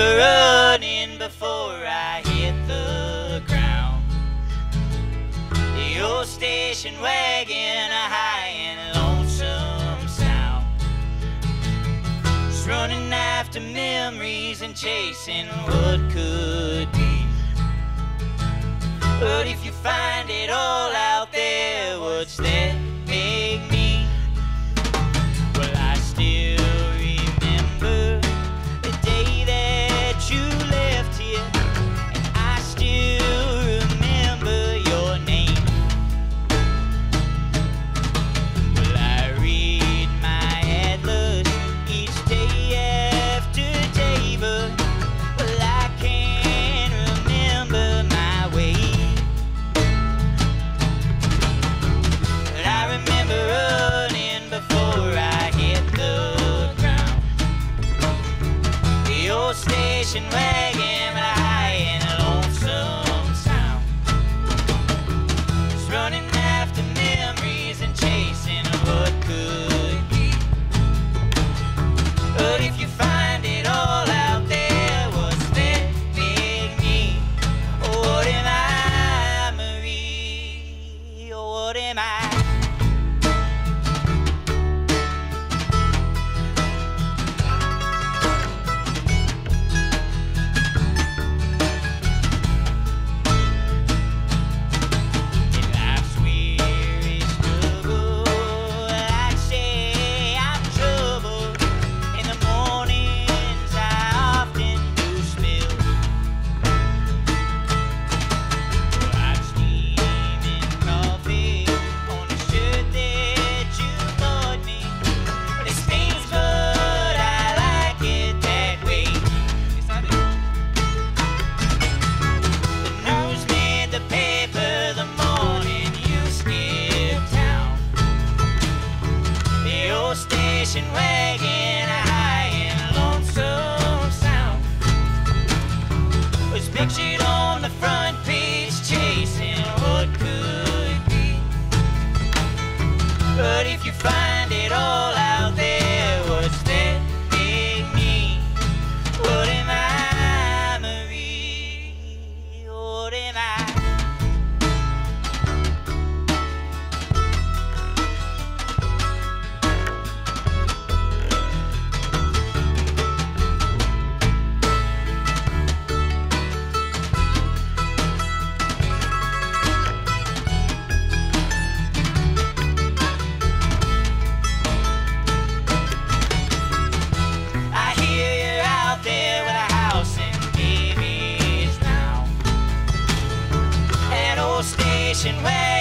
remember running before I hit the ground. The old station wagon, a high and lonesome sound. Just running after memories and chasing what could be. But if you find it all out there, what's that make me? Well, I still remember the day that you left here, and I still remember your name. Well, I read my atlas each day after day, but well, I can't remember my way. But I remember running before I hit the ground. The old station wagon with a high and lonesome sound. Just running after memories and chasing what could be. But if you find it all out there, what's that make me? Oh, what am I, Marie? Oh, what am I? In life's weary struggle, I'd say I'm troubled. In the mornings I often do spill. I'm steaming coffee on the shirt that you bought me. It stings, but I like it that way. Yes, I do. The news made the paper the morning you skipped town. The old station wagon, a high and lonesome sound, was pictured on the front page, chasing what could be. But if you find it all out there, what's that make me? What am I, Marie? What am I? I hear you're out there with a house and babies now. An old station wagon